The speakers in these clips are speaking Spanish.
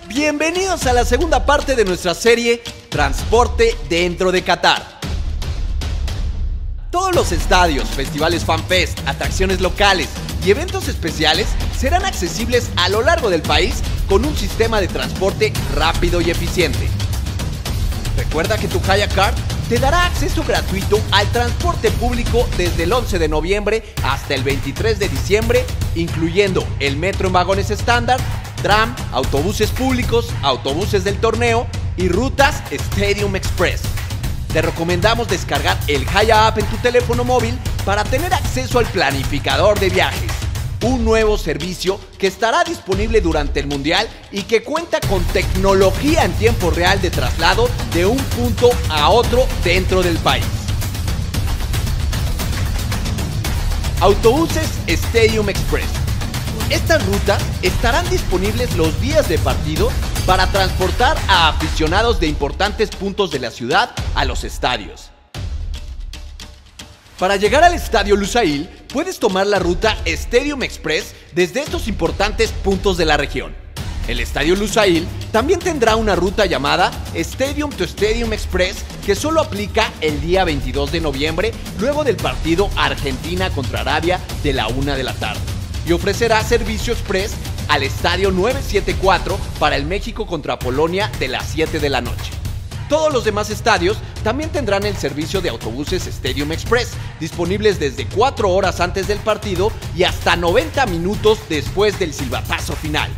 Bienvenidos a la segunda parte de nuestra serie Transporte dentro de Qatar. Todos los estadios, festivales FanFest, atracciones locales y eventos especiales serán accesibles a lo largo del país con un sistema de transporte rápido y eficiente. Recuerda que tu Haya Card te dará acceso gratuito al transporte público desde el 11 de noviembre hasta el 23 de diciembre, incluyendo el metro en vagones estándar, tram, autobuses públicos, autobuses del torneo y rutas Stadium Express. Te recomendamos descargar el Haya App en tu teléfono móvil para tener acceso al planificador de viajes, un nuevo servicio que estará disponible durante el Mundial y que cuenta con tecnología en tiempo real de traslado de un punto a otro dentro del país. Autobuses Stadium Express. Estas rutas estarán disponibles los días de partido para transportar a aficionados de importantes puntos de la ciudad a los estadios. Para llegar al Estadio Lusail, puedes tomar la ruta Stadium Express desde estos importantes puntos de la región. El Estadio Lusail también tendrá una ruta llamada Stadium to Stadium Express que solo aplica el día 22 de noviembre luego del partido Argentina contra Arabia de la 1 de la tarde. Y ofrecerá servicio express al Estadio 974 para el México contra Polonia de las 7 de la noche. Todos los demás estadios también tendrán el servicio de autobuses Stadium Express, disponibles desde 4 horas antes del partido y hasta 90 minutos después del silbatazo final.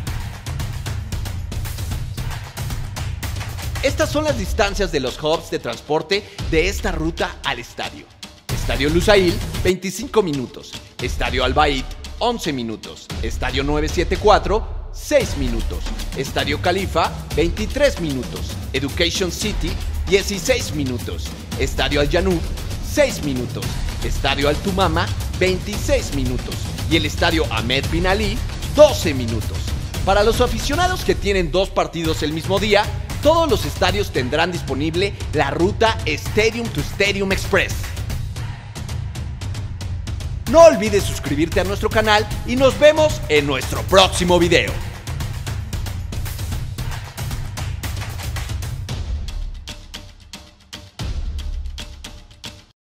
Estas son las distancias de los hubs de transporte de esta ruta al estadio. Estadio Lusail, 25 minutos. Estadio Al Bayt, 11 minutos. Estadio 974, 6 minutos. Estadio Khalifa, 23 minutos. Education City, 16 minutos. Estadio Al Janoub, 6 minutos. Estadio Al Tumama, 26 minutos. Y el Estadio Ahmed Bin Ali, 12 minutos. Para los aficionados que tienen dos partidos el mismo día, todos los estadios tendrán disponible la ruta Stadium to Stadium Express. No olvides suscribirte a nuestro canal y nos vemos en nuestro próximo video.